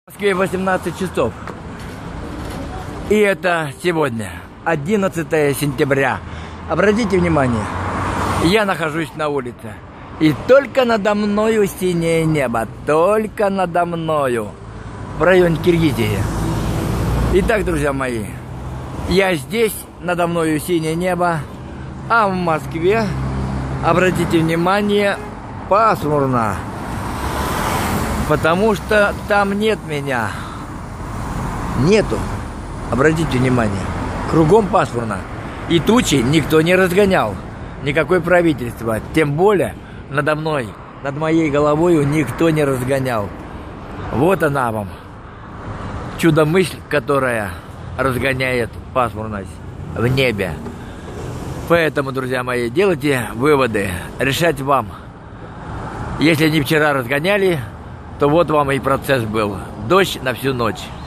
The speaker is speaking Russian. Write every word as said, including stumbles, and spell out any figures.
В Москве восемнадцать часов. И это сегодня, одиннадцатое сентября. Обратите внимание, я нахожусь на улице. И только надо мною синее небо. Только надо мною. В районе Киргизии. Итак, друзья мои, я здесь, надо мною синее небо. А в Москве, обратите внимание, пасмурно. Потому что там нет меня. Нету. Обратите внимание. Кругом пасмурно. И тучи никто не разгонял. Никакое правительство. Тем более надо мной, над моей головой никто не разгонял. Вот она вам. Чудо-мысль, которая разгоняет пасмурность в небе. Поэтому, друзья мои, делайте выводы. Решать вам. Если не вчера разгоняли, то вот вам и процесс был. Дождь на всю ночь.